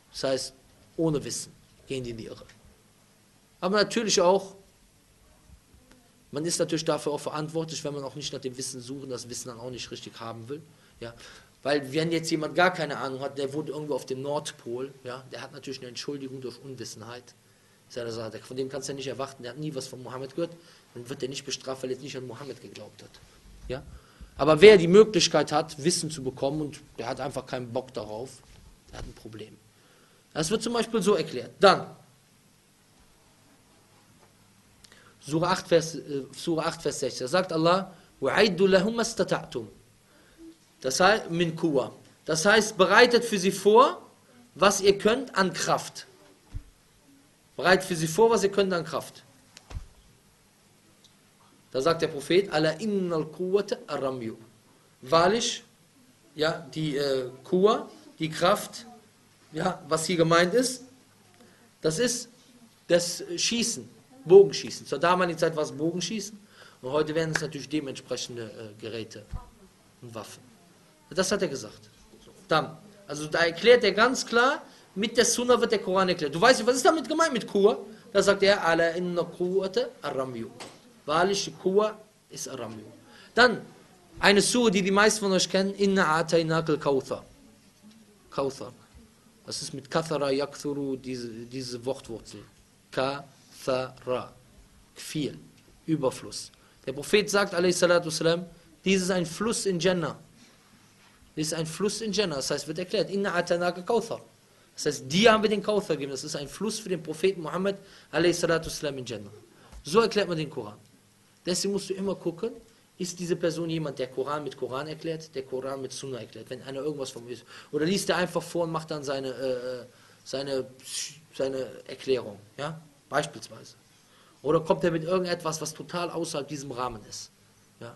Das heißt, ohne Wissen gehen die in die Irre. Aber natürlich auch, man ist natürlich dafür auch verantwortlich, wenn man auch nicht nach dem Wissen sucht, das Wissen dann auch nicht richtig haben will. Ja? Weil wenn jetzt jemand gar keine Ahnung hat, der wohnt irgendwo auf dem Nordpol, ja, der hat natürlich eine Entschuldigung durch Unwissenheit. Von dem kannst du ja nicht erwarten, der hat nie was von Mohammed gehört, dann wird er nicht bestraft, weil er jetzt nicht an Mohammed geglaubt hat. Ja? Aber wer die Möglichkeit hat, Wissen zu bekommen und der hat einfach keinen Bock darauf, der hat ein Problem. Das wird zum Beispiel so erklärt. Dann, Surah 8, Vers 60, da sagt Allah, وَعَيْدُ لَهُمَ اسْتَطَعْتُمْ. Das heißt, min Quwa. Das heißt, bereitet für sie vor, was ihr könnt an Kraft. Bereitet für sie vor, was ihr könnt an Kraft. Da sagt der Prophet, Ala innal quwwata ar-ramyu. Wahrlich, ja, die Quwa, die Kraft, ja, was hier gemeint ist, das ist das Schießen, Bogenschießen. Zur damaligen Zeit war es Bogenschießen und heute werden es natürlich dementsprechende Geräte und Waffen. Das hat er gesagt. Dann, also da erklärt er ganz klar, mit der Sunna wird der Koran erklärt. Du weißt nicht, was ist damit gemeint mit Quwa? Da sagt er, Ala inna quwwata ar-ramyu. Wahrlich, die Quwa ist ar-ramyu. Dann, eine Surah, die die meisten von euch kennen, Inna atainaka al-Kawthar. Kawthar. Das ist mit Kathara, Yakthuru, diese Wortwurzel. Kathara. Viel. Überfluss. Der Prophet sagt, a.s.w., dies ist ein Fluss in Jannah. Dies ist ein Fluss in Jannah. Das heißt, wird erklärt, Inna atainaka al-Kawthar. Das heißt, dir haben wir den Kawthar gegeben. Das ist ein Fluss für den Propheten Muhammad, a.s.w. in Jannah. So erklärt man den Koran. Deswegen musst du immer gucken, ist diese Person jemand, der Koran mit Koran erklärt, der Koran mit Sunna erklärt, wenn einer irgendwas von mir ist. Oder liest er einfach vor und macht dann seine Erklärung, ja, beispielsweise. Oder kommt er mit irgendetwas, was total außerhalb diesem Rahmen ist. Ja.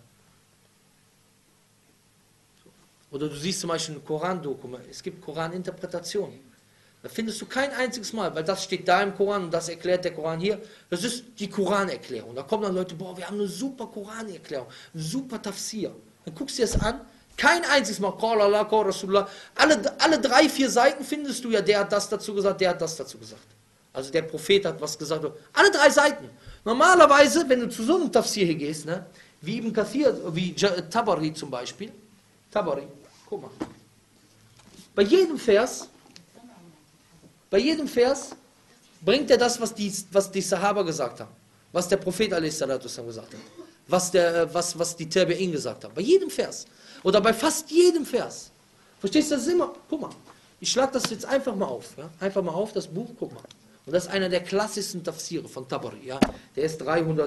Oder du siehst zum Beispiel ein Koran-Dokument, es gibt Koran-Interpretationen. Da findest du kein einziges Mal, weil das steht da im Koran und das erklärt der Koran hier. Das ist die Koranerklärung. Da kommen dann Leute, boah, wir haben eine super Koranerklärung, eine super Tafsir. Dann guckst du dir das an, kein einziges Mal, Qala Allah, Qala Rasulullah. Alle 3, 4 Seiten findest du ja, der hat das dazu gesagt, der hat das dazu gesagt. Also der Prophet hat was gesagt. Alle 3 Seiten. Normalerweise, wenn du zu so einem Tafsir hier gehst, ne, wie Ibn Kathir, wie Tabari zum Beispiel, Tabari, guck mal. Bei jedem Vers bringt er das, was die Sahaba gesagt haben, was der Prophet a.s. gesagt hat, was die Tabi'in gesagt haben. Bei jedem Vers. Oder bei fast jedem Vers. Verstehst du, das ist immer, guck mal, ich schlage das jetzt einfach mal auf. Ja? Einfach mal auf, das Buch, guck mal. Und das ist einer der klassischsten Tafsire von Tabari. Ja? Der ist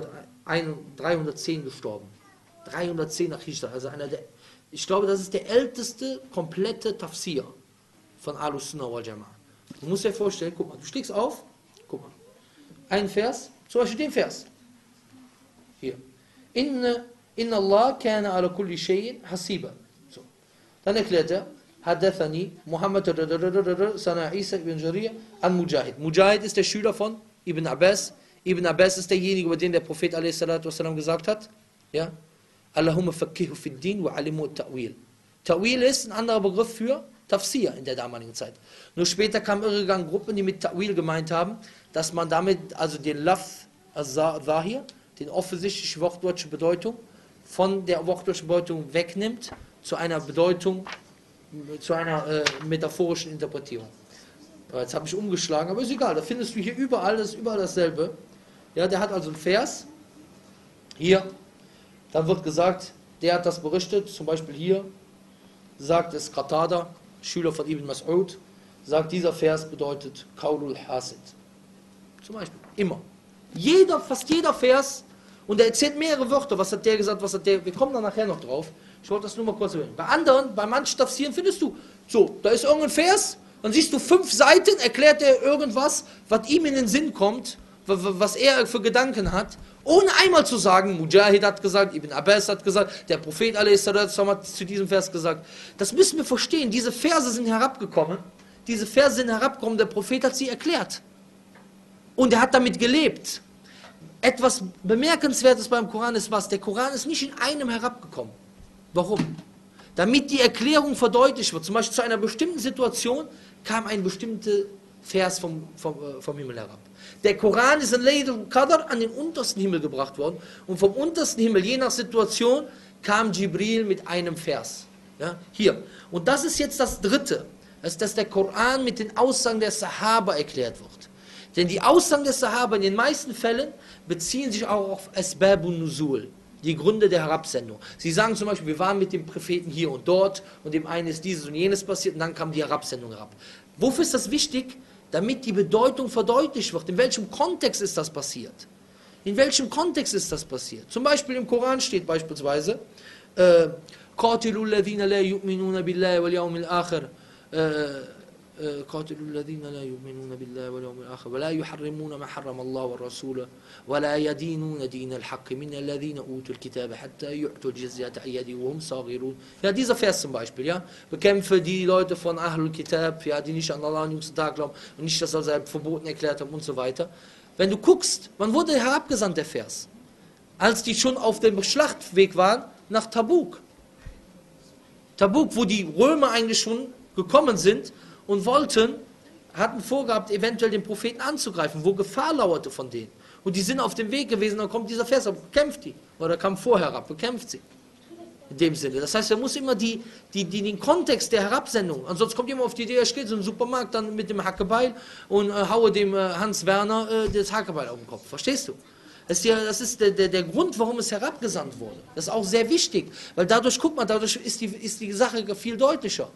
310 gestorben. 310 nach Hijra. Also ich glaube, das ist der älteste komplette Tafsir von Ahlus Sunnah wal Jama'ah. Du musst dir vorstellen, guck mal, du schlägst auf, guck mal, einen Vers, zum Beispiel den Vers, hier, Inna Allah kana ala kulli shay'in hasiba. So. Dann erklärt er, Hadathani Muhammad Sana Isa ibn Jariyah an Mujahid. Mujahid ist der Schüler von Ibn Abbas. Ibn Abbas ist derjenige, über den der Prophet a.s. gesagt hat, ja, Allahumma fakkihu fid din wa alimu ta'wil. Ta'wil ist ein anderer Begriff für Tafsir in der damaligen Zeit. Nur später kamen irregegangen Gruppen, die mit Ta'wil gemeint haben, dass man damit also den Lafz al-Zahir, den offensichtlich wortwörtliche Bedeutung, von der wortwörtlichen Bedeutung wegnimmt zu einer Bedeutung, zu einer metaphorischen Interpretierung. Jetzt habe ich umgeschlagen, aber ist egal, da findest du hier überall, das ist überall dasselbe. Ja, der hat also einen Vers, hier, dann wird gesagt, der hat das berichtet, zum Beispiel hier, sagt es Qatada, Schüler von Ibn Mas'ud, sagt, dieser Vers bedeutet Qaulul Hasid. Zum Beispiel, immer. Fast jeder Vers, und er erzählt mehrere Wörter, was hat der gesagt, was hat der, wir kommen da nachher noch drauf, ich wollte das nur mal kurz erwähnen. Bei anderen, bei manchen Tafsiren findest du, so, da ist irgendein Vers, dann siehst du 5 Seiten, erklärt er irgendwas, was ihm in den Sinn kommt, was er für Gedanken hat, ohne einmal zu sagen, Mujahid hat gesagt, Ibn Abbas hat gesagt, der Prophet a.s. hat zu diesem Vers gesagt. Das müssen wir verstehen, diese Verse sind herabgekommen, der Prophet hat sie erklärt. Und er hat damit gelebt. Etwas Bemerkenswertes beim Koran ist was, der Koran ist nicht in einem herabgekommen. Warum? Damit die Erklärung verdeutlicht wird. Zum Beispiel zu einer bestimmten Situation kam ein bestimmter Vers vom Himmel herab. Der Koran ist in Laylatul Qadr an den untersten Himmel gebracht worden und vom untersten Himmel, je nach Situation, kam Jibril mit einem Vers. Ja, hier. Und das ist jetzt das Dritte, dass der Koran mit den Aussagen der Sahaba erklärt wird. Denn die Aussagen der Sahaba in den meisten Fällen beziehen sich auch auf Asbabun Nuzul, die Gründe der Herabsendung. Sie sagen zum Beispiel, wir waren mit dem Propheten hier und dort und dem einen ist dieses und jenes passiert und dann kam die Herabsendung herab. Wofür ist das wichtig? Damit die Bedeutung verdeutlicht wird. In welchem Kontext ist das passiert? In welchem Kontext ist das passiert? Zum Beispiel im Koran steht beispielsweise قَاتِلُوا الَّذِينَ لَا يُؤْمِنُونَ بِاللَّهِ وَالْيَوْمِ الْآخِرِ قاتلوا الذين لا يؤمنون بالله واليوم الآخر ولا يحرمون ما حرم الله والرسول ولا يدينون دين الحق من الذين أوتوا الكتاب حتى يؤتوا الجزية عن يد وهم صاغرون. Ja, dieser Vers zum Beispiel, ja. Bekämpfe die Leute von Ahlul Kitab, ja, die nicht an Allah am jüngsten Tag glauben und nicht das als verboten erklärt haben und so weiter. Wenn du guckst, wann wurde herabgesandt der Vers? Als die schon auf dem Schlachtweg waren nach Tabuk. Tabuk, wo die Römer eigentlich schon gekommen sind und hatten vorgehabt, eventuell den Propheten anzugreifen, wo Gefahr lauerte von denen. Und die sind auf dem Weg gewesen, dann kommt dieser Vers, bekämpft die. Oder kam vorher herab, bekämpft sie. In dem Sinne. Das heißt, er muss immer den Kontext der Herabsendung, ansonsten kommt jemand auf die Idee, er steht so im Supermarkt dann mit dem Hackebeil und haue dem Hans Werner das Hackebeil auf den Kopf. Verstehst du? Das ist der Grund, warum es herabgesandt wurde. Das ist auch sehr wichtig, weil dadurch, guck mal, dadurch ist die Sache viel deutlicher.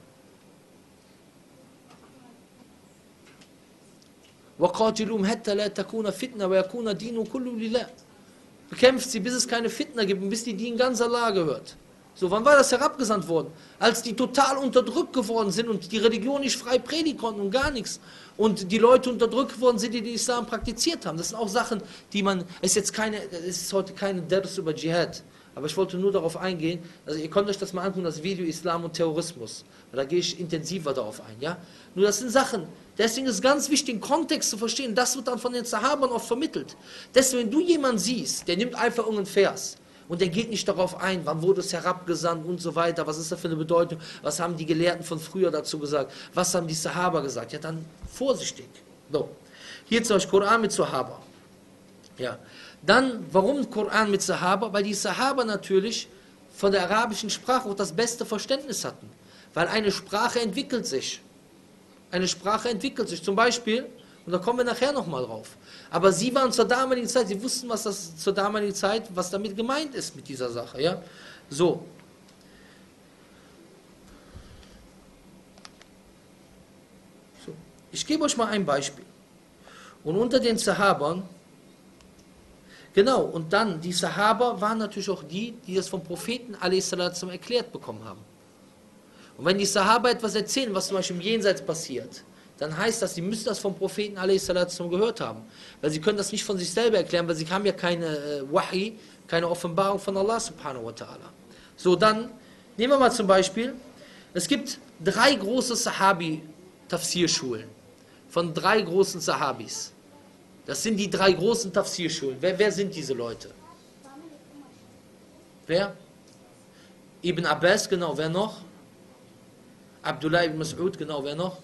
وَقَاتِلُهُمْ حَتَّى لَا تَكُونَ فِتْنَةٌ وَيَكُونَ الدِّينُ كُلُّهُ لِلَّهِ. Bekämpft sie, bis es keine Fitna gibt und bis die Dien ganz Allah gehört. So, wann war das herabgesandt worden? Als die total unterdrückt geworden sind und die Religion nicht frei predigen konnten und gar nichts. Und die Leute unterdrückt worden sind, die den Islam praktiziert haben. Das sind auch Sachen, die man, es ist heute keine Ders über Dschihad. Aber ich wollte nur darauf eingehen, also ihr könnt euch das mal angucken, das Video Islam und Terrorismus. Da gehe ich intensiver darauf ein, ja. Nur das sind Sachen, deswegen ist es ganz wichtig, den Kontext zu verstehen. Das wird dann von den Sahabern oft vermittelt. Deswegen, wenn du jemanden siehst, der nimmt einfach irgendeinen Vers und der geht nicht darauf ein, wann wurde es herabgesandt und so weiter, was ist da für eine Bedeutung, was haben die Gelehrten von früher dazu gesagt, was haben die Sahaber gesagt, ja dann vorsichtig. So. Hier zum Beispiel Koran mit Sahaba. Ja. Dann, warum Koran mit Sahaba? Weil die Sahaba natürlich von der arabischen Sprache auch das beste Verständnis hatten. Weil eine Sprache entwickelt sich. Eine Sprache entwickelt sich. Zum Beispiel, und da kommen wir nachher nochmal drauf. Aber sie waren zur damaligen Zeit, sie wussten, was das zur damaligen Zeit, was damit gemeint ist mit dieser Sache. Ja? So. Ich gebe euch mal ein Beispiel. Und unter den Sahabern, genau, und dann, die Sahaba waren natürlich auch die das vom Propheten a.s. erklärt bekommen haben. Und wenn die Sahaba etwas erzählen, was zum Beispiel im Jenseits passiert, dann heißt das, sie müssen das vom Propheten a.s. gehört haben. Weil sie können das nicht von sich selber erklären, weil sie haben ja keine Wahi, keine Offenbarung von Allah subhanahu wa ta'ala. So, dann nehmen wir mal zum Beispiel, es gibt 3 große Sahabi-Tafsir-Schulen von 3 großen Sahabis. Das sind die 3 großen Tafsir-Schulen. Wer sind diese Leute? Wer? Ibn Abbas, genau, wer noch? Abdullah ibn Mas'ud, genau, wer noch?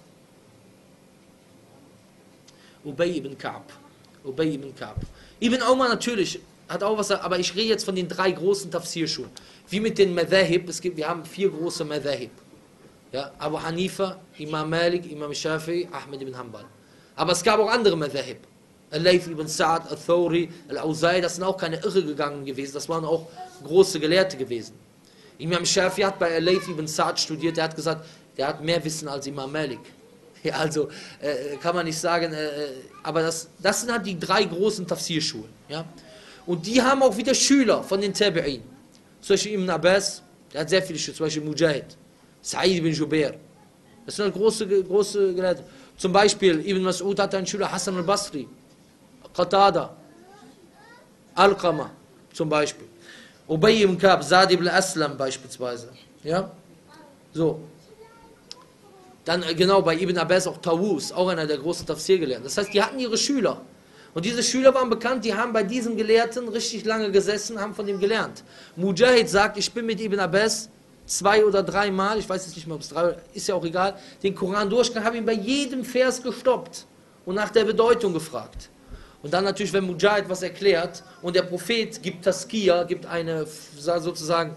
Ubay ibn Ka'b. Ubay ibn Ka'b. Ibn Umar natürlich, hat auch was, aber ich rede jetzt von den 3 großen Tafsir-Schulen. Wie mit den Madhahib, wir haben 4 große Madhahib. Ja, Abu Hanifa, Imam Malik, Imam Shafi'i, Ahmed ibn Hanbal. Aber es gab auch andere Madhahib. Al-Layth ibn Sa'ad, Al-Thawri, Al-Awza'i, das sind auch keine Irre gegangen gewesen, das waren auch große Gelehrte gewesen. Imam Shafi'i hat bei Al-Layth ibn Sa'ad studiert, der hat gesagt, der hat mehr Wissen als Imam Malik. Ja, also kann man nicht sagen, aber das sind halt die 3 großen Tafsir-Schulen. Ja? Und die haben auch wieder Schüler von den Tabi'in. Zum Beispiel Ibn Abbas, der hat sehr viele Schüler, zum Beispiel Mujahid, Sa'id ibn Jubair. Das sind halt große Gelehrte. Zum Beispiel Ibn Mas'ud hat einen Schüler, Hassan al-Basri, Qatada, Alqama zum Beispiel. Ubay ibn Ka'b, Sa'd ibn Aslam beispielsweise. Ja? So. Dann genau bei Ibn Abbas auch Tawus, auch einer der großen Tafsir-Gelehrten. Das heißt, die hatten ihre Schüler. Und diese Schüler waren bekannt, die haben bei diesem Gelehrten richtig lange gesessen, haben von ihm gelernt. Mujahid sagt, ich bin mit Ibn Abbas 2 oder 3 Mal, ich weiß jetzt nicht mehr, ob es 3, ist ja auch egal, den Koran durchgegangen, habe ihn bei jedem Vers gestoppt und nach der Bedeutung gefragt. Und dann natürlich, wenn Mujahid was erklärt und der Prophet gibt Taskiya, gibt eine sozusagen,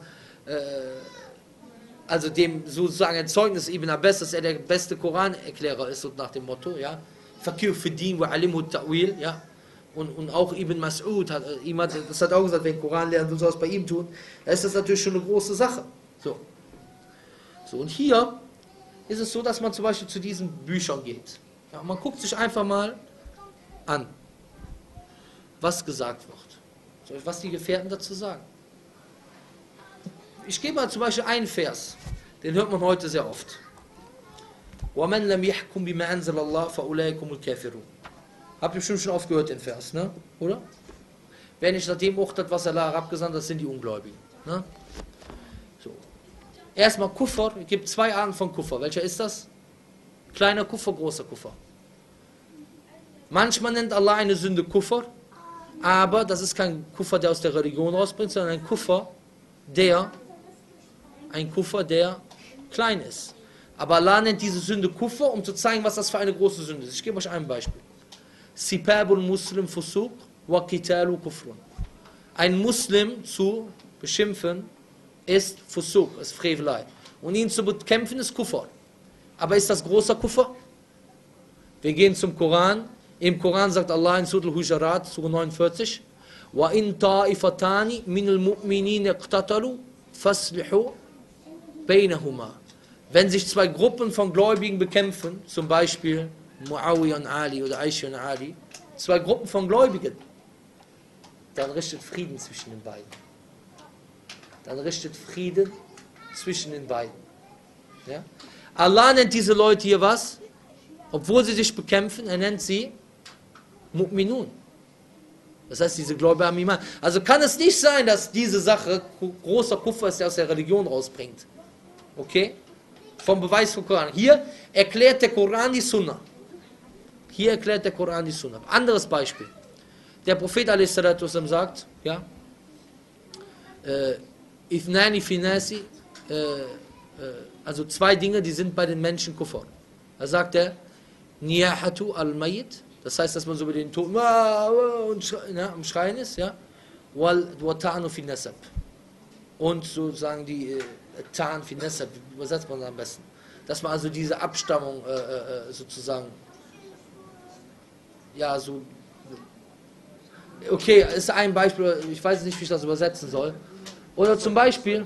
also dem sozusagen ein Zeugnis Ibn Abbas, dass er der beste Koranerklärer ist, so nach dem Motto, ja. Fakir für din wa alimu ta'wil, ja. Und auch Ibn Mas'ud, das hat auch gesagt, wenn Koran lernen, du sollst bei ihm tun, da ist das natürlich schon eine große Sache. So, und hier ist es so, dass man zum Beispiel zu diesen Büchern geht. Ja, man guckt sich einfach mal an, was gesagt wird, was die Gefährten dazu sagen. Ich gebe mal zum Beispiel einen Vers, den hört man heute sehr oft. وَمَنْ لَمْ يَحْكُمْ بِمَا أَنزَلَ اللَّهُ فَأُولَٰئِكَ هُمُ الْكَافِرُونَ. Habt ihr bestimmt schon oft gehört den Vers, ne? Oder? Wer nicht nach dem urteilt, was Allah herabgesandt hat, das sind die Ungläubigen. Ne? So. Erstmal Kuffer, es gibt 2 Arten von Kuffer. Welcher ist das? Kleiner Kuffer, großer Kuffer. Manchmal nennt Allah eine Sünde Kuffer, aber das ist kein Kuffer, der aus der Religion rausbringt, sondern ein Kuffer, der klein ist. Aber Allah nennt diese Sünde Kuffer, um zu zeigen, was das für eine große Sünde ist. Ich gebe euch ein Beispiel. Sipabul Muslim Fusuq wa Qitalu Kufrun. Ein Muslim zu beschimpfen ist Fusuq, ist Frevelei. Und ihn zu bekämpfen ist Kuffer. Aber ist das großer Kuffer? Wir gehen zum Koran. Im Koran sagt Allah in Surah Al-Hujarat, Surah 49, wa in ta'ifatani minal mu'minin iqtatalu faslihu bainahuma. Wenn sich 2 Gruppen von Gläubigen bekämpfen, zum Beispiel Muawiyah und Ali oder Aisha und Ali, 2 Gruppen von Gläubigen, dann richtet Frieden zwischen den beiden. Dann richtet Frieden zwischen den beiden. Ja? Allah nennt diese Leute hier was? Obwohl sie sich bekämpfen, er nennt sie Mu'minun. Das heißt, diese Gläubigen haben Iman. Also kann es nicht sein, dass diese Sache großer Kuffer ist, der aus der Religion rausbringt. Okay? Vom Beweis vom Koran. Hier erklärt der Koran die Sunna. Hier erklärt der Koran die Sunna. Anderes Beispiel. Der Prophet a.s. sagt, ja, Ifnani finasi, also 2 Dinge, die sind bei den Menschen Kuffer. Da sagt er, Niyahatu al-Mayyit, das heißt, dass man so über den Tod am Schreien ist, ja, wal ta'anu fi nasab. Und sozusagen die Ta'an fi nasab, wie übersetzt man das am besten? Dass man also diese Abstammung sozusagen, ja, so, okay, ist ein Beispiel, ich weiß nicht, wie ich das übersetzen soll. Oder zum Beispiel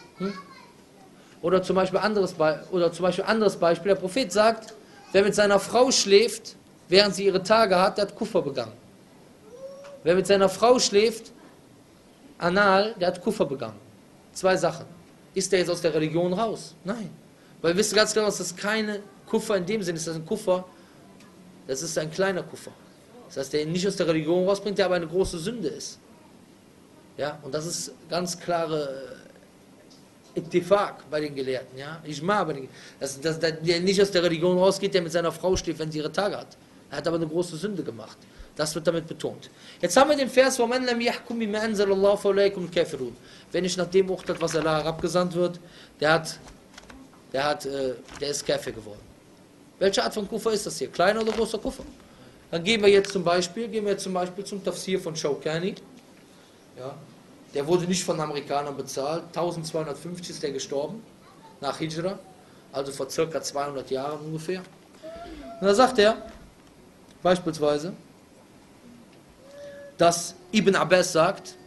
anderes Beispiel, der Prophet sagt, wer mit seiner Frau schläft, während sie ihre Tage hat, der hat Kuffer begangen. Wer mit seiner Frau schläft, anal, der hat Kuffer begangen. 2 Sachen. Ist der jetzt aus der Religion raus? Nein. Weil wir wissen ganz genau, dass das keine Kuffer in dem Sinne ist, das ist ein Kuffer, das ist ein kleiner Kuffer. Das heißt, der ihn nicht aus der Religion rausbringt, der aber eine große Sünde ist. Ja, und das ist ganz klare Ittifaq bei den Gelehrten, ja, Ijma bei den Gelehrten, dass der nicht aus der Religion rausgeht, der mit seiner Frau schläft, wenn sie ihre Tage hat. Er hat aber eine große Sünde gemacht. Das wird damit betont. Jetzt haben wir den Vers, وَمَنْ لَمْ يَحْكُمْ بِمَا أَنزَلَ اللَّهُ فَأُولَٰئِكَ هُمُ الْكَافِرُونَ. Wenn ich nach dem urteilt, was Allah herabgesandt wird, der ist Kafir geworden. Welche Art von Kuffer ist das hier? Kleiner oder großer Kuffer? Dann gehen wir jetzt zum Beispiel zum Tafsir von Shawkani. Ja. Der wurde nicht von Amerikanern bezahlt. 1250 ist der gestorben, nach Hijra, also vor circa 200 Jahren ungefähr. Und da sagt er beispielsweise, dass Ibn Abbas sagt,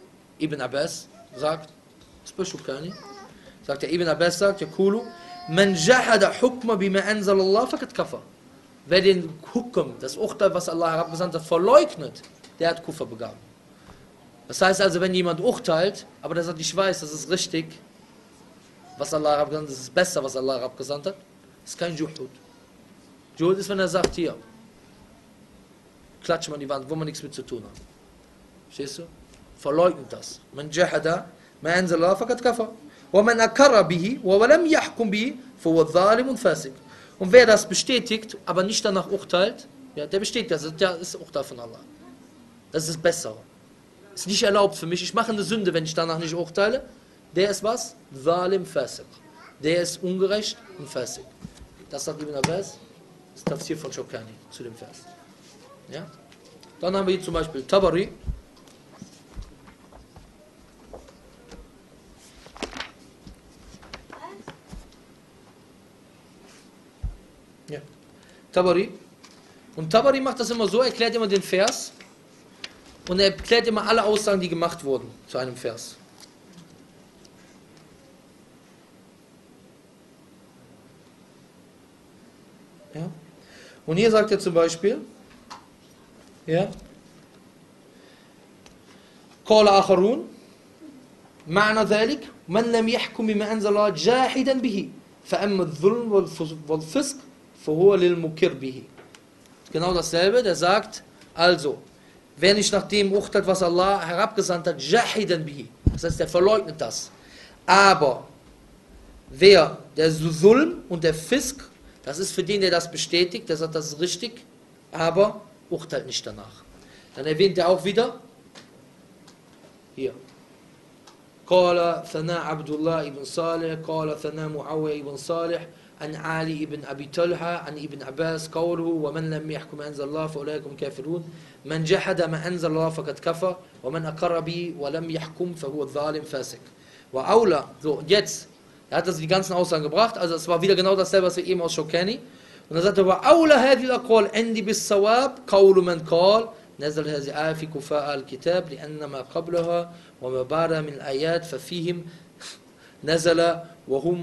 Yakulu, man jahada hukma bima anzal Allah faqad kafar. Wer den Hukm, das Urteil, was Allah herabgesandt hat, verleugnet, der hat Kuffer begangen. Das heißt also, wenn jemand urteilt, aber der sagt, ich weiß, das ist richtig, was Allah herabgesandt hat, das ist besser, was Allah herabgesandt hat, ist kein Juhud. Juhud ist, wenn er sagt, hier, klatscht man an die Wand, wo man nichts mit zu tun hat. Verstehst du? Verleugnet das. Man jahada, ma anzal Allah faqad kafar. Wa man akarra bihi, wa lam yahkum bihi, fahuwa zalim und fasik. Und wer das bestätigt, aber nicht danach urteilt, ja, der bestätigt das, der ist Urteil von Allah. Das ist besser. Ist nicht erlaubt für mich. Ich mache eine Sünde, wenn ich danach nicht urteile. Der ist was? Zalim Fasik. der ist ungerecht und Fasik. Das sagt Ibn Abbas, das Tafsir von Shawkani zu dem Vers. Ja? Dann haben wir hier zum Beispiel Tabari. Ja. Tabari. Und Tabari macht das immer so, erklärt immer den Vers und er erklärt immer alle Aussagen, die gemacht wurden zu einem Vers. Ja. Und hier sagt er zum Beispiel, ja, قال آخرون معنى ذلك من لم يحكم بما أنزل الله جاحدا به فأما الظلم والفسق فهو للمكر به. Genau dasselbe, der sagt, also, wer nicht nach dem urteilt, was Allah herabgesandt hat, jahidan bihi, das heißt, der verleugnet das. Aber wer der Zulm und der Fisk, das ist für den, der das bestätigt, der sagt, das ist richtig, aber urteilt nicht danach. Dann erwähnt er auch wieder, hier, قال ثناء عبد الله بن صالح قال ثناء معاوية بن صالح عن علي بن أبي طلحة عن ابن عباس قوله ومن لم يحكم أنزل الله فأولئك هم كافرون من جحد ما أنزل الله فقد كفر ومن أقر به ولم يحكم فهو ظالم فاسق وأولى. So, und jetzt, er hat also die ganzen Aussagen gebracht, also es war wieder genau dasselbe, was wir eben aus Shawkani. Und dann sagt er, وأولى هذه الأقوال عندي بالصواب قول من قال نزل هذه الآية في كفاء الكتاب لأن ما قبلها وما بعدها من الآيات ففيهم نزل وهم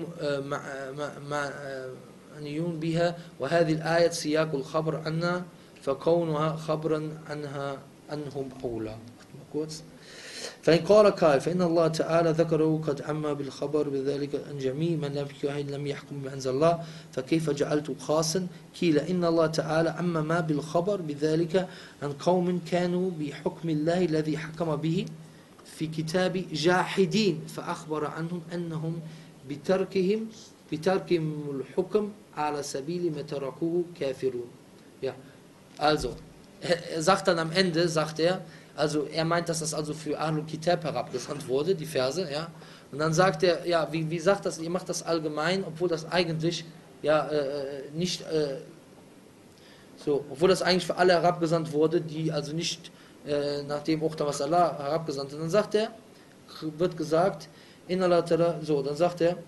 معنيون بها وهذه الآية سياق الخبر عنها فكونها خبرا عنهم أولى. فإن قال قائل فإن الله تعالى ذكره قد عم بالخبر بذلك أن جميع من لم يحكم بأنزل الله فكيف جعلت خاصا قيل إن الله تعالى عم ما بالخبر بذلك عن قوم كانوا بحكم الله الذي حكم به في كتاب جاحدين فأخبر عنهم أنهم بتركهم الحكم على سبيل ما تركوه كافرون. Ja, also, er sagt dann am Ende, sagt er, also er meint, dass das also für Ahlul Kitab herabgesandt wurde, die Verse, ja. Und dann sagt er, ja, wie sagt das, ihr macht das allgemein, obwohl das eigentlich, ja, nicht, so, obwohl das eigentlich für alle herabgesandt wurde, die also nicht nach dem Urteil, was Allah herabgesandt hat. Dann sagt er, wird gesagt, in Allah Ta'ala, so, dann sagt er,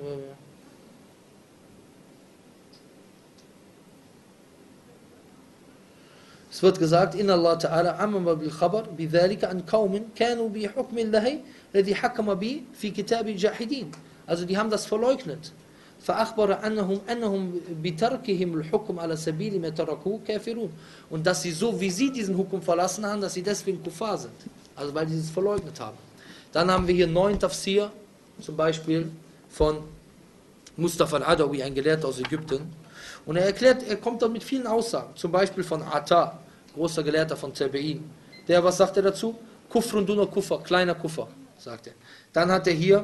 es wird gesagt, in Allah Ta'ala amma bil khabar bidhalika an qaumin kanu bi hukm Allah alladhi hakama bi fi kitab jahidin. Also die haben das verleugnet. فأخبر أنهم بتركهم الحكم على سبيل ما تركوه كافرون. Und dass sie so wie sie diesen Hukum verlassen haben, dass sie deswegen Kuffar sind. Also weil sie es verleugnet haben. Dann haben wir hier 9 Tafsir, zum Beispiel von Mustafa al-Adawi, ein Gelehrter aus Ägypten. Und er erklärt, er kommt dann mit vielen Aussagen. Zum Beispiel von Ata, großer Gelehrter von Tabi'in. Der, was sagt er dazu? Kufrun duna Kuffer, kleiner Kuffer, sagt er. Dann hat er hier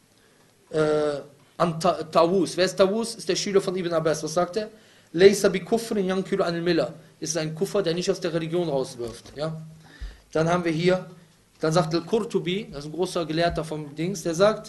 an Tawus. Wer ist Tawus? Ist der Schüler von Ibn Abbas. Was sagt er? Laysa bi kufrin yankiru anil milla. Ist ein Kuffer, der nicht aus der Religion rauswirft. Ja? Dann haben wir hier, dann sagt Al-Qurtubi, das ist ein großer Gelehrter vom Dings, der sagt,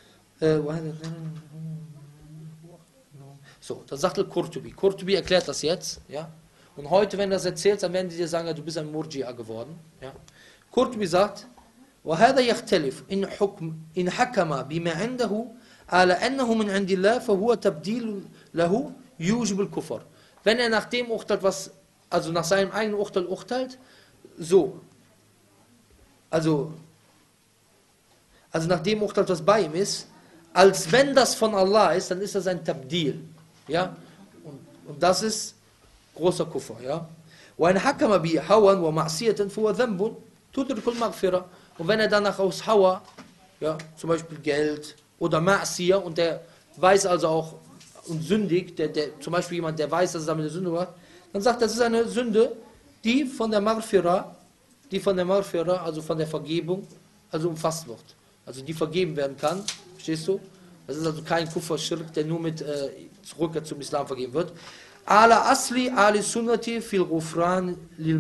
so, dann sagt Al-Qurtubi. Qurtubi erklärt das jetzt, ja? Und heute, wenn du das erzählst, dann werden die dir sagen, ja, du bist ein Murji'a geworden. Ja? Qurtubi sagt, وهذا يختلف إن حكم بما عنده على أنه من عند الله فهو تبديل له يوجب الكفر. Wenn er nach dem urteilt, was, also nach seinem eigenen Urteil urteilt, so, also nach dem urteilt, was bei ihm ist, als wenn das von Allah ist, dann ist das ein Tabdil, ja, und das ist großer Kuffer, ja. وإن حكم بهوى ومعصية فهو ذنب تدرك المغفرة. Und wenn er danach aus Hawa, ja, zum Beispiel Geld oder Ma'siyah, und der weiß also auch und sündigt, zum Beispiel jemand, der weiß, dass er damit eine Sünde macht, dann sagt, das ist eine Sünde, die von der Maghfirah, also von der Vergebung, also umfasst wird. Also die vergeben werden kann, verstehst du? Das ist also kein Kufr-Schirk, der nur mit Rückkehr zum Islam vergeben wird. Ala asli ali sunnati fil ghufran lil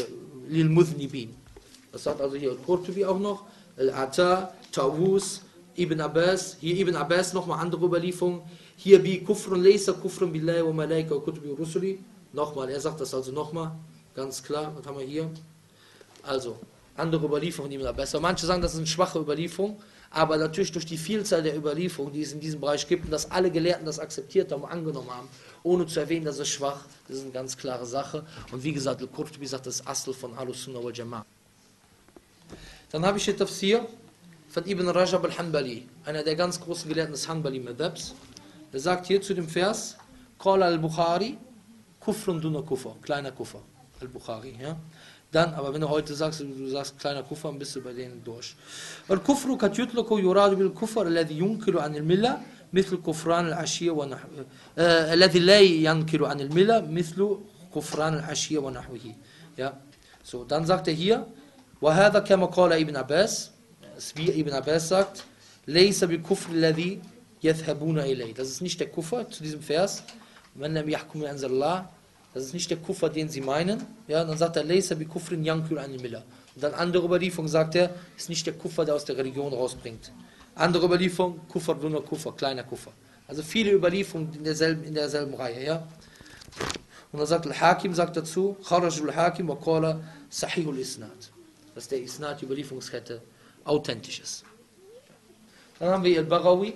mudhnibin. Das sagt also hier Qurtubi auch noch, Al-Ata, Tawus Ibn Abbas, hier Ibn Abbas nochmal andere Überlieferung, hier bi kufrun laysa kufrun billahi wa malaika wa kutubi wa rusuli, nochmal, er sagt das also nochmal, ganz klar, was haben wir hier? Also, andere Überlieferung von Ibn Abbas. Manche sagen, das ist eine schwache Überlieferung, aber natürlich durch die Vielzahl der Überlieferungen, die es in diesem Bereich gibt und dass alle Gelehrten das akzeptiert haben und angenommen haben, ohne zu erwähnen, dass es schwach, das ist eine ganz klare Sache. Und wie gesagt, Al-Qurtubi sagt, das ist Asl von Ahlus Sunnah wal Jama'a. Dann habe ich hier Tafsir von Ibn Rajab al-Hanbali, einer der ganz großen Gelehrten des Hanbali-Madhabs. Er sagt hier zu dem Vers, Qala al-Bukhari, Kufrun duna Kufr, kleiner Kufr, al-Bukhari, ja. Dann, aber wenn du heute sagst, du sagst kleiner Kufr, dann bist du bei denen durch. Al-Kufru kat yutlaku yuradu bil Kufr, alladhi yunkiru an al-Milla, مثل كفران العشية ونحوه الذي لا ينكر عن الملة مثل كفران العشية ونحوه. Ja, so, dann sagt er hier, وهذا كما قال ابن عباس, wie Ibn Abbas sagt, ليس بالكفر الذي يذهبون إليه. Das ist nicht der Kufr zu diesem Vers. من لم يحكم بأنزل الله. Das ist nicht der Kufr, den sie meinen. Ja, dann sagt er, ليس بكفر ينكر عن الملة. Und dann andere Überlieferung sagt er, ist nicht der Kufr, der aus der Religion rausbringt. Andere Überlieferung, Kufr, dünner Kufr, kleiner Kufr. Also viele Überlieferungen in derselben Reihe. Ja? Und dann sagt Al-Hakim, sagt dazu, Kharajul Hakim wa qala Sahihul Isnad. Dass der Isnad, die Überlieferungskette, authentisch ist. Dann haben wir Al-Baghawi.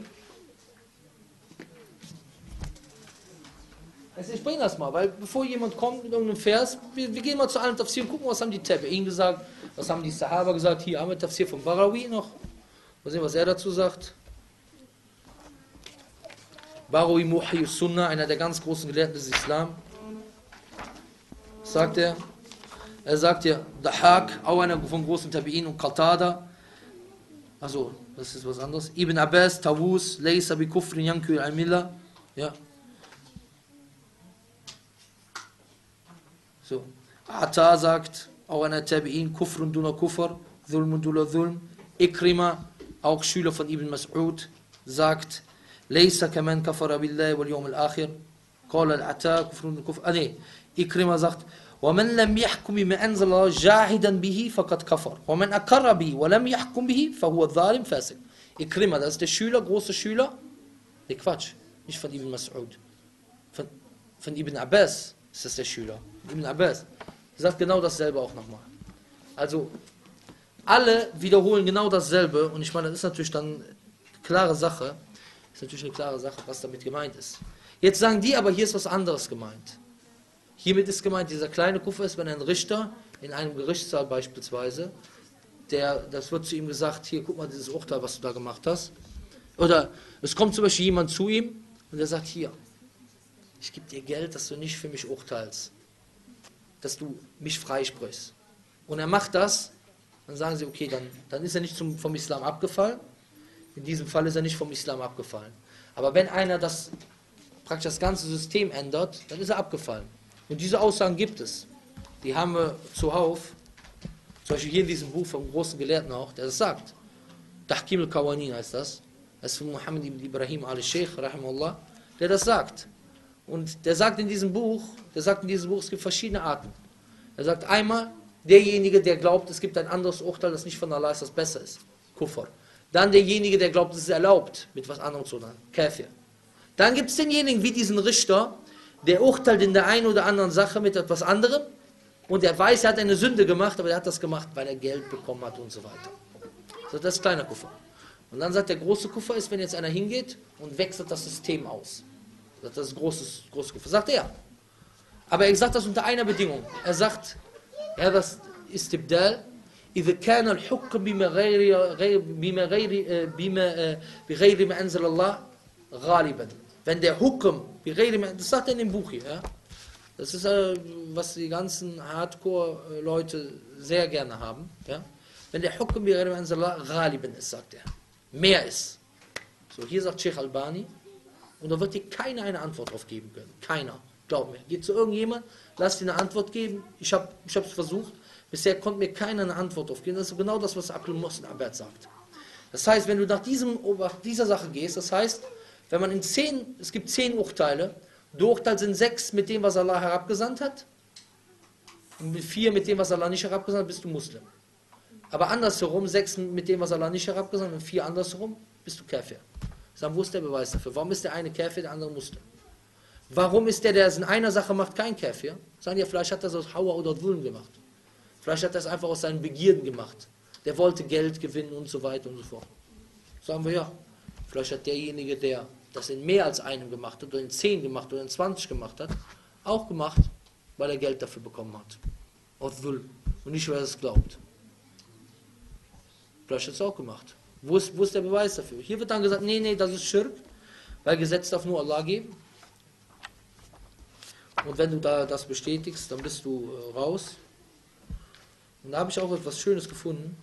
Also ich bringe das mal, weil bevor jemand kommt mit irgendeinem Vers, wir gehen mal zu allen Tafsir und gucken, was haben die Tabi'in gesagt, was haben die Sahaba gesagt. Hier haben wir Tafsir von Baghawi noch. Mal sehen, was er dazu sagt. Baghawi Muhyi Sunnah, einer der ganz großen Gelehrten des Islam. Sagt er sagt ja, Dahak, auch einer von großen Tabi'in, und Qatada, also, das ist was anderes. Ibn Abbas, Tawus, Laysa bi Kufrin Yankul al-Milla, ja. So. Ata sagt, auch einer Tabi'in, Kufrun duna Kufr, Dhulmun duna Dhulm. Ikrima, auch Schüler von Ibn Mas'ud, sagt, Laysa kaman kafara billahi wal yawm al-akhir. Qala al-Ata, Kufrun duna Kufr. Nee, Ikrima sagt, ومن لم يحكم بما أنزل الله جاحدا به فقد كفر ومن أقر به ولم يحكم به فهو ظالم فاسق. Ikrima, das ist der Schüler, große Schüler. Nee, Quatsch, nicht von Ibn Mas'ud. Von Ibn Abbas ist das der Schüler. Ibn Abbas sagt genau dasselbe auch nochmal. Also, alle wiederholen genau dasselbe, und ich meine, das ist natürlich dann eine klare Sache. Ist natürlich eine klare Sache, was damit gemeint ist. Jetzt sagen die, aber hier ist was anderes gemeint. Hiermit ist gemeint, dieser kleine Kufr ist, wenn ein Richter in einem Gerichtssaal beispielsweise, das wird zu ihm gesagt, hier, guck mal, dieses Urteil, was du da gemacht hast. Oder es kommt zum Beispiel jemand zu ihm und er sagt, hier, ich gebe dir Geld, dass du nicht für mich urteilst, dass du mich freisprichst. Und er macht das, dann sagen sie, okay, dann ist er nicht vom Islam abgefallen. In diesem Fall ist er nicht vom Islam abgefallen. Aber wenn einer praktisch das ganze System ändert, dann ist er abgefallen. Und diese Aussagen gibt es. Die haben wir zuhauf. Zum Beispiel hier in diesem Buch vom großen Gelehrten auch, der das sagt. Tahkim al-Kawanin heißt das. Das ist von Muhammad ibn Ibrahim al-Sheikh, rahimahullah, der das sagt. Und der sagt in diesem Buch, es gibt verschiedene Arten. Er sagt einmal, derjenige, der glaubt, es gibt ein anderes Urteil, das nicht von Allah ist, das besser ist. Kufr. Dann derjenige, der glaubt, es ist erlaubt, mit was anderem zu tun. Kafir. Dann gibt es denjenigen, wie diesen Richter, der urteilt in der einen oder anderen Sache mit etwas anderem und er weiß, er hat eine Sünde gemacht, aber er hat das gemacht, weil er Geld bekommen hat und so weiter. So, das ist kleiner Kufr. Und dann sagt der große Kufr ist, wenn jetzt einer hingeht und wechselt das System aus. Das ist große Kufr. Sagt er. Aber er sagt das unter einer Bedingung. Er sagt, ja, das ist Istibdal. إذا كان الحكم بغير ما أنزل الله غالبا. Wenn der Hukum, das sagt er in dem Buch hier, ja? Das ist, was die ganzen Hardcore-Leute sehr gerne haben. Ja? Wenn der Hukum ghaliban ist, sagt er. Mehr ist. So, hier sagt Sheikh Albani, und da wird dir keiner eine Antwort drauf geben können. Keiner. Glaub mir. Geht zu irgendjemand, lass dir eine Antwort geben. Ich habe es versucht. Bisher konnte mir keiner eine Antwort drauf geben. Das ist genau das, was Abdul Muhsin Abad sagt. Das heißt, wenn du nach dieser Sache gehst, das heißt, wenn man es gibt 10 Urteile, Urteile sind 6 mit dem, was Allah herabgesandt hat, und 4 mit dem, was Allah nicht herabgesandt hat, bist du Muslim. Aber andersherum, 6 mit dem, was Allah nicht herabgesandt hat, und 4 andersherum, bist du Kafir. Sagen, wo ist der Beweis dafür? Warum ist der eine Kafir, der andere Muslim? Warum ist der es in einer Sache macht, kein Kafir? Sagen ja, vielleicht hat er es aus Hawa oder Wulm gemacht. Vielleicht hat er es einfach aus seinen Begierden gemacht. Der wollte Geld gewinnen und so weiter und so fort. Sagen wir ja, vielleicht hat derjenige, der das in mehr als einem gemacht hat, oder in 10 gemacht oder in 20 gemacht hat, auch gemacht, weil er Geld dafür bekommen hat. Aus Wulm. Und nicht, weil er es glaubt. Vielleicht hat es auch gemacht. Wo ist der Beweis dafür? Hier wird dann gesagt, nee, das ist Schirk, weil Gesetz darf nur Allah geben. Und wenn du da das bestätigst, dann bist du raus. Und da habe ich auch etwas Schönes gefunden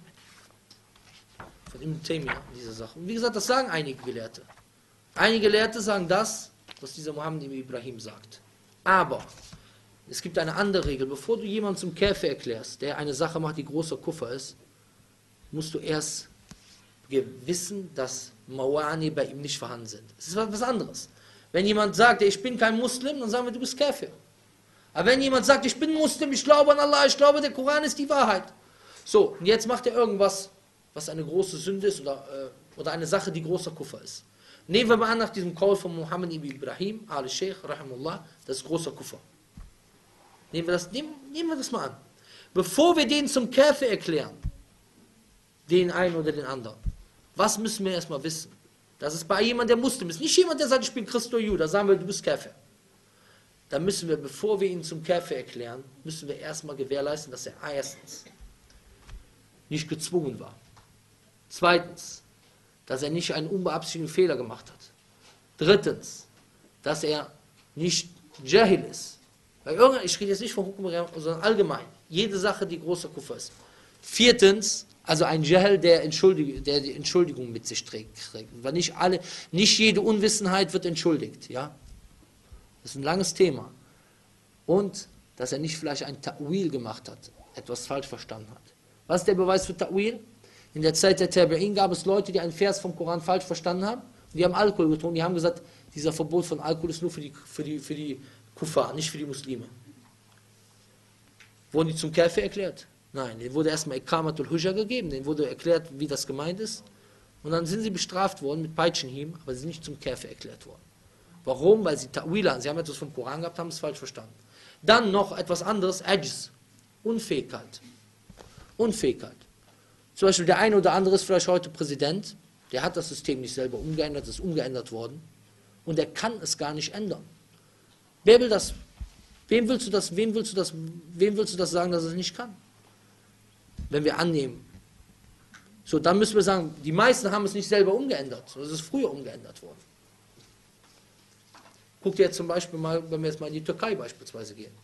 von Ibn Taymiyyah in dieser Sache. Und wie gesagt, das sagen einige Gelehrte. Einige Gelehrte sagen das, was dieser Mohammed ibn Ibrahim sagt. Aber es gibt eine andere Regel. Bevor du jemanden zum Käfer erklärst, der eine Sache macht, die großer Kuffer ist, musst du erst wissen, dass Mawani bei ihm nicht vorhanden sind. Das ist was anderes. Wenn jemand sagt, ich bin kein Muslim, dann sagen wir, du bist Käfer. Aber wenn jemand sagt, ich bin Muslim, ich glaube an Allah, ich glaube, der Koran ist die Wahrheit. So, und jetzt macht er irgendwas, was eine große Sünde ist oder eine Sache, die großer Kuffer ist. Nehmen wir mal an, nach diesem Call von Mohammed ibn Ibrahim, al-Sheikh, rahimullah, das ist großer Kuffer. Nehmen wir das mal an. Bevor wir den zum Käfer erklären, den einen oder den anderen, was müssen wir erstmal wissen? Das ist bei jemandem, der Muslim ist. Nicht jemand, der sagt, ich bin Christ oder Jude, da sagen wir, du bist Käfer. Dann müssen wir, bevor wir ihn zum Käfer erklären, müssen wir erstmal gewährleisten, dass er erstens nicht gezwungen war. Zweitens, dass er nicht einen unbeabsichtigten Fehler gemacht hat. Drittens, dass er nicht Jahil ist. Ich rede jetzt nicht von Hukum, sondern allgemein. Jede Sache, die großer Kuffer ist. Viertens, also ein Jahil, der die Entschuldigung mit sich trägt. Weil nicht jede Unwissenheit wird entschuldigt. Ja? Das ist ein langes Thema. Und, dass er nicht vielleicht ein Ta'wil gemacht hat, etwas falsch verstanden hat. Was ist der Beweis für Ta'wil? In der Zeit der Tabi'in gab es Leute, die einen Vers vom Koran falsch verstanden haben. Und die haben Alkohol getrunken. Die haben gesagt, dieser Verbot von Alkohol ist nur für die Kuffar, nicht für die Muslime. Wurden die zum Käfer erklärt? Nein, denen wurde erstmal Ikamatul Hujja gegeben. Denen wurde erklärt, wie das gemeint ist. Und dann sind sie bestraft worden mit Peitschenhieben, aber sie sind nicht zum Käfer erklärt worden. Warum? Weil sie Ta'wil haben. Sie haben etwas vom Koran gehabt, haben es falsch verstanden. Dann noch etwas anderes, Ajz, Unfähigkeit. Unfähigkeit. Zum Beispiel der eine oder andere ist vielleicht heute Präsident, der hat das System nicht selber umgeändert, es ist umgeändert worden und er kann es gar nicht ändern. Wer will das? Wem willst du das sagen, dass er es nicht kann? Wenn wir annehmen. So, dann müssen wir sagen, die meisten haben es nicht selber umgeändert, sondern es ist früher umgeändert worden. Guckt ihr jetzt zum Beispiel mal, wenn wir jetzt mal in die Türkei beispielsweise gehen.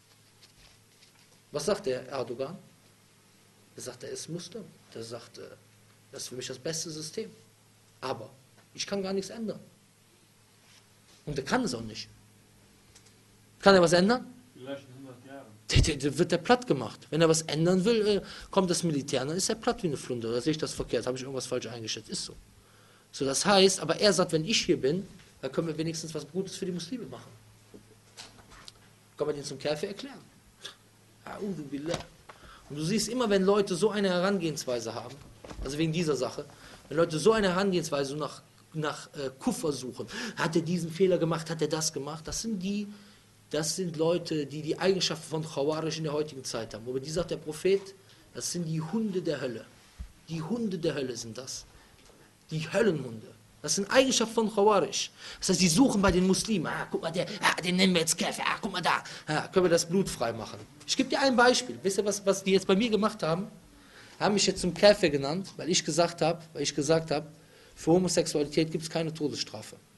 Was sagt der Erdogan? Er sagt, er ist Muslim. Der sagt, das ist für mich das beste System. Aber ich kann gar nichts ändern. Und er kann es auch nicht. Kann er was ändern? Vielleicht in 100 Jahren. Der wird der platt gemacht. Wenn er was ändern will, kommt das Militär, dann ist er platt wie eine Flunder. Oder sehe ich das verkehrt? Habe ich irgendwas falsch eingeschätzt? Ist so. So, das heißt, aber er sagt, wenn ich hier bin, dann können wir wenigstens was Gutes für die Muslime machen. Kann man den zum Käfer erklären? A'udhu billah. Und du siehst immer, wenn Leute so eine Herangehensweise haben, also wegen dieser Sache, wenn Leute so eine Herangehensweise nach Kuffer suchen, hat er diesen Fehler gemacht, hat er das gemacht, das sind Leute, die die Eigenschaften von Khawarij in der heutigen Zeit haben. Aber die sagt der Prophet, das sind die Hunde der Hölle. Die Hunde der Hölle sind das. Die Höllenhunde. Das sind Eigenschaften von Khawarij. Das heißt, die suchen bei den Muslimen. Guck mal, den nennen wir jetzt Käfer. Guck mal da. Können wir das Blut frei machen. Ich gebe dir ein Beispiel. Wisst ihr, was die jetzt bei mir gemacht haben? Haben mich jetzt zum Käfer genannt, weil ich gesagt habe, für Homosexualität gibt es keine Todesstrafe.